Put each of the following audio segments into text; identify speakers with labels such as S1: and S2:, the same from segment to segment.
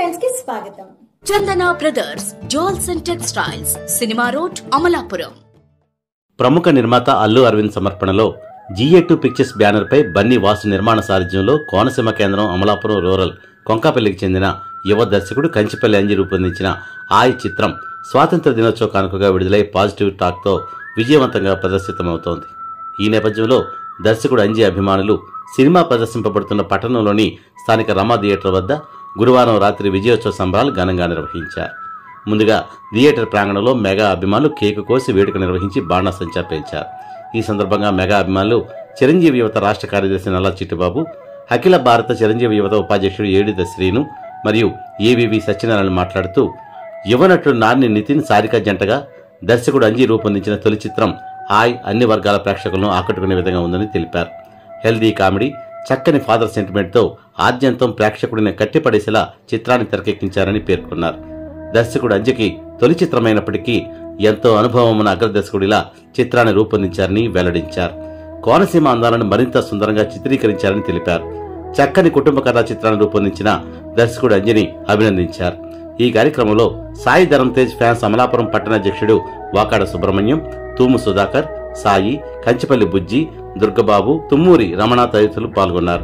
S1: Friends కి స్వాగతం.
S2: Chandana brothers jewels and textiles, cinema road, Amalapuram.
S3: ప్రముఖ నిర్మాత అల్లు అరవింద్ సమర్పణలో GA2 పిక్చర్స్ బ్యానర్ పై బన్నీ వాసు నిర్మాణ సారథ్యంలో కోనసీమ కేంద్రం అమలాపురం రూరల్ కొంకాపల్లికి చెందిన యువ దర్శకుడు కంచిపల్లి అంజి రూపొందించిన ఆయ్ చిత్రం స్వాతంత్ర దినోత్సవ కానుకగా విడుదలై పాజిటివ్ టాక్తో విజయవంతంగా ప్రదర్శితమవుతోంది. ఈ నేపథ్యంలో దర్శకుడు అంజి అభిమానులు సినిమా ప్రదర్శింపబడుతున్న పట్టణంలోని స్థానిక రమా థియేటర్ వద్ద గురువారం రాత్రి విజయోత్సవ సంబరాలు ఘనంగా నిర్వహించారు. ముందుగా థియేటర్ ప్రాంగణంలో మెగా అభిమానులు కేకు కోసి వేడుక నిర్వహించి బాణాసంచా పేల్చారు. ఈ సందర్భంగా మెగా అభిమానులు చిరంజీవి యువత రాష్ట్ర కార్యదర్శి నల్లా చిట్టుబాబు, అఖిల భారత చిరంజీవి యువత ఉపాధ్యక్షుడు ఏడిద శ్రీను మరియు ఏవివి సత్యనారాయణ మాట్లాడుతూ, యువనటుడు నాని నితిన్ సారిక జంటగా దర్శకుడు అంజి రూపొందించిన తొలి చిత్రం ఆయ్ అన్ని వర్గాల ప్రేక్షకులను ఆకట్టుకునే విధంగా ఉందని తెలిపారు. హెల్దీ కామెడీ, చక్కని ఫాదర్ సెంటిమెంట్తో ఆద్యంతం ప్రేక్షకుడిని కట్టిపడేసేలా చిత్రాన్ని తెరకెక్కించారని పేర్కొన్నారు. దర్శకుడు అంజికి తొలి చిత్రమైనప్పటికీ ఎంతో అనుభవం ఉన్న అగ్రదర్శకుడిలా చిత్రాన్ని రూపొందించారని వెల్లడించారు. కోనసీమ అందాలను మరింత సుందరంగా చిత్రీకరించారని తెలిపారు. చక్కని కుటుంబ కథా చిత్రాన్ని రూపొందించిన దర్శకుడు అంజిని అభినందించారు. ఈ కార్యక్రమంలో సాయి ధరం తేజ్ ఫ్యాన్స్ అమలాపురం పట్టణ అధ్యక్షుడు వాకాడ సుబ్రహ్మణ్యం, తూము సుధాకర్, సాయి, కంచిపల్లి బుజ్జి, దుర్గబాబు, తుమ్మూరి రమణ తదితరులు పాల్గొన్నారు.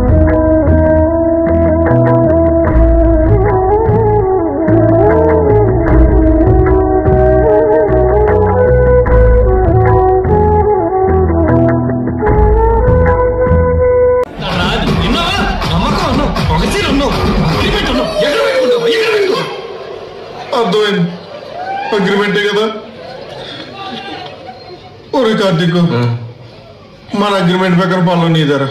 S4: అగ్రిమెంటే కదా ఒరే కార్తీక్, మన అగ్రిమెంట్ ప్రకారం పనులు నీదారా.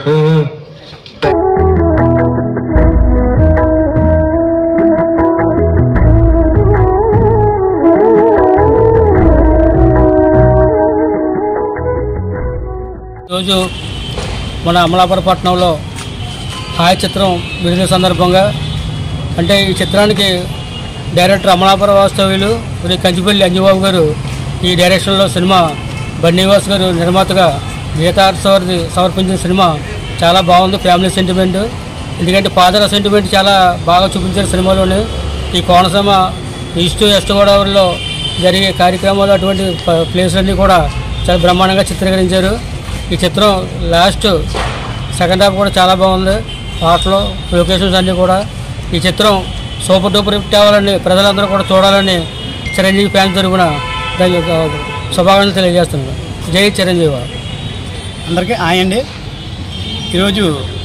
S5: ఈరోజు మన అమలాపురం పట్టణంలో ఆయ్ చిత్రం విడుదల సందర్భంగా, అంటే ఈ చిత్రానికి డైరెక్టర్ అమలాపురం వాస్తవ్యులు మరియు కంచిపల్లి అంజిబాబు గారు ఈ డైరెక్షన్లో సినిమా బన్నీవాస్ గారు నిర్మాతగా గీతార్సవర్ది సమర్పించిన సినిమా చాలా బాగుంది. ఫ్యామిలీ సెంటిమెంట్, ఎందుకంటే ఫాదర్ సెంటిమెంట్ చాలా బాగా చూపించారు సినిమాలోనే. ఈ కోనసీమ ఈస్ట్ వెస్ట్ గోదావరిలో జరిగే కార్యక్రమాలు అటువంటి ప్లేస్లన్నీ కూడా చాలా బ్రహ్మాండంగా చిత్రీకరించారు. ఈ చిత్రం లాస్ట్ సెకండ్ హాఫ్ కూడా చాలా బాగుంది. పాటలు, లొకేషన్స్ అన్నీ కూడా. ఈ చిత్రం సూపర్ డూపర్ హిట్ అవ్వాలని, ప్రజలందరూ కూడా చూడాలని చిరంజీవి ఫ్యాన్స్ తరపున శుభాకాంక్షలు తెలియజేస్తున్నాను. జై చిరంజీవి.
S6: అందరికీ హాయ్ అండి. ఈరోజు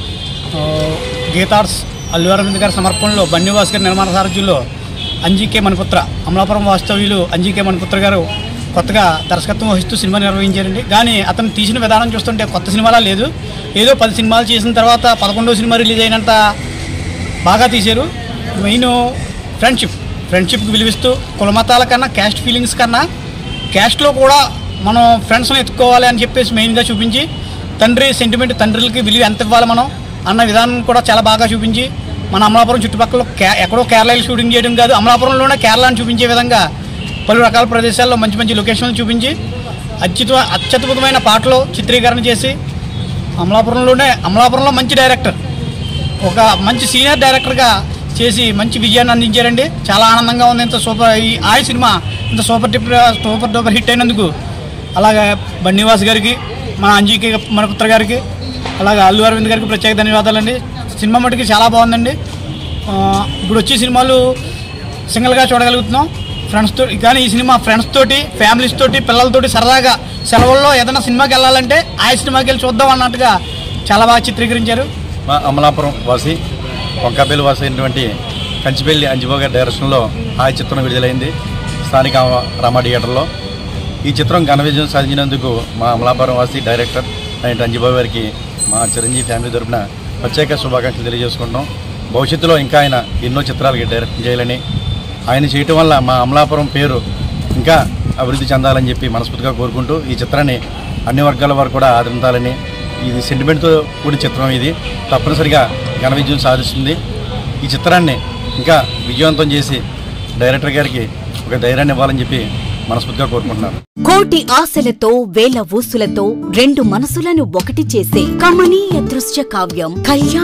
S6: గీతార్స్ అల్లు అరవింద్ గారి సమర్పణలో బన్నీవాస్ గారి నిర్మాణ సారథ్యంలో అంజికే మణిపుత్ర అమలాపురం వాస్తవ్యులు అంజికే మణిపుత్ర గారు కొత్తగా దర్శకత్వం వహిస్తూ సినిమా నిర్వహించారండి. కానీ అతను తీసిన విధానం చూస్తుంటే కొత్త సినిమాలా లేదు. ఏదో 10 సినిమాలు చేసిన తర్వాత 11వ సినిమా రిలీజ్ అయినంత బాగా తీశారు. మెయిన్ ఫ్రెండ్షిప్కి విలువిస్తూ, కులమతాల కన్నా క్యాస్ట్ ఫీలింగ్స్ కన్నా క్యాస్ట్లో కూడా మనం ఫ్రెండ్స్ని ఎత్తుకోవాలి అని చెప్పేసి మెయిన్గా చూపించి, తండ్రి సెంటిమెంట్, తండ్రులకి విలువ ఎంత ఇవ్వాలి మనం అన్న విధానం కూడా చాలా బాగా చూపించి, మన అమలాపురం చుట్టుపక్కల ఎక్కడో కేరళలో షూటింగ్ చేయడం కాదు, అమలాపురంలోనే కేరళను చూపించే విధంగా పలు రకాల ప్రదేశాల్లో మంచి మంచి లొకేషన్లు చూపించి అత్యద్భుతమైన పాటలు చిత్రీకరణ చేసి అమలాపురంలో మంచి డైరెక్టర్, ఒక మంచి సీనియర్ డైరెక్టర్గా చేసి మంచి విజయాన్ని అందించారండి. చాలా ఆనందంగా ఉంది. ఈ ఆయ్ సినిమా ఇంత సూపర్ డూపర్ హిట్ అయినందుకు అలాగే బన్నీవాస్ గారికి, మన అంజికే మణిపుత్ర గారికి, అలాగే అల్లు అరవింద్ గారికి ప్రత్యేక ధన్యవాదాలండి. సినిమా మటుకి చాలా బాగుందండి. ఇప్పుడు వచ్చే సినిమాలు సింగిల్గా చూడగలుగుతున్నాం ఫ్రెండ్స్తో, కానీ ఈ సినిమా ఫ్రెండ్స్ తోటి, ఫ్యామిలీస్ తోటి, పిల్లలతోటి సరదాగా సెలవుల్లో ఏదైనా సినిమాకి వెళ్ళాలంటే ఆయ్ సినిమాకి వెళ్ళి చూద్దాం అన్నట్టుగా చాలా బాగా చిత్రీకరించారు.
S7: మా అమలాపురం వాసి, కొంకాపల్లి వాసి అయినటువంటి కంచిపల్లి అంజిబాబు గారి డైరెక్షన్లో ఆయ్ చిత్రం విడుదలైంది స్థానిక రమా థియేటర్లో. ఈ చిత్రం ఘన విజయం సాధించినందుకు మా అమలాపురం వాసి డైరెక్టర్ అయిన అంజిబాబు గారికి మా చిరంజీవి ఫ్యామిలీ తరపున ప్రత్యేక శుభాకాంక్షలు తెలియజేసుకుంటాం. భవిష్యత్తులో ఇంకా ఆయన ఎన్నో చిత్రాలకి డైరెక్ట్ చేయాలని, ఆయన చేయటం వల్ల మా అమలాపురం పేరు ఇంకా అభివృద్ధి చెందాలని చెప్పి మనస్ఫూర్తిగా కోరుకుంటూ, ఈ చిత్రాన్ని అన్ని వర్గాల వారు కూడా ఆదరించాలని, ఇది సెంటిమెంట్తో కూడిన చిత్రం, ఇది తప్పనిసరిగా ఘన విజయం సాధిస్తుంది. ఈ చిత్రాన్ని ఇంకా విజయవంతం చేసి డైరెక్టర్ గారికి ఒక ధైర్యాన్ని ఇవ్వాలని చెప్పి మనస్ఫూర్తిగా కోరుకుంటున్నాను.
S2: కోటి ఆశలతో, వేల ఊసులతో 2 మనసులను ఒకటి చేసే కమనీయ దృశ్య కావ్యం కళ్యాణం.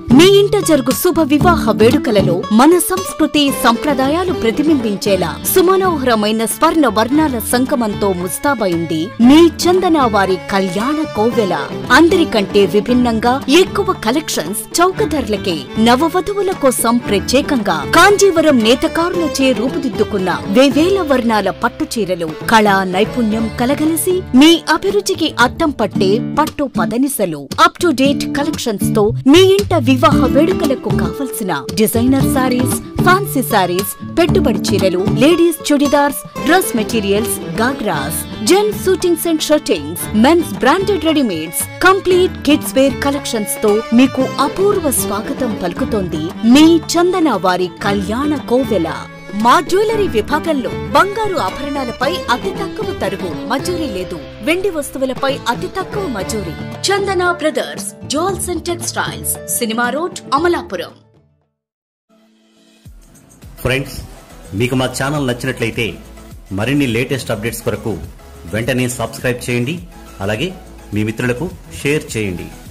S2: మీ ఇంట జరుగు శుభ వివాహ వేడుకలలో మన సంస్కృతి సంప్రదాయాలు ప్రతిబింబించేలా సుమనోహరమైన స్వర్ణ వర్ణాల సంగమంతో ముస్తాబైంది మీ చందన వారి కళ్యాణ కోవెల. అందరికంటే విభిన్నంగా ఎక్కువ కలెక్షన్స్ చౌక ధరలకే నవవధువుల కోసం ప్రత్యేకంగా కాంజీవరం నేతకారులచే రూపుదిద్దుకున్న వేవేల వర్ణాల పట్టు చీరలు కళా నైపుణ్యం కలగలిసి మీ అభిరుచికి అద్దం పట్టే పట్టు పదనిసలు అప్ టు డేట్ కలెక్షన్స్ తో మీ ఇంట వివాహ వేడుకలకు కావలసిన డిజైనర్ సారీస్, ఫ్యాన్సీ సారీస్, పెట్టుబడి చీరలు, ladies churidars, dress materials, ghagras, gents shootings and shirtings, mens branded readymades, complete kids wear collections తో మీకు అపూర్వ స్వాగతం పలుకుతోంది మీ చందన వారి కళ్యాణ కోవెల. మా జ్యువెలరీ విభాగంలో బంగారు ఆభరణాలపై అతి తక్కువ తరుగు, మజూరీ లేదు. వెండి వస్తువులపై అతి తక్కువ మజూరీ. Chandana brothers, jewels and textiles, cinema road, Amalapuram.
S3: Friends, మీకు మా ఛానల్ నచ్చినట్లయితే మరిన్ని లేటెస్ట్ అప్డేట్స్ కొరకు వెంటనే సబ్స్క్రైబ్ చేయండి. అలాగే మీ మిత్రులకు షేర్ చేయండి.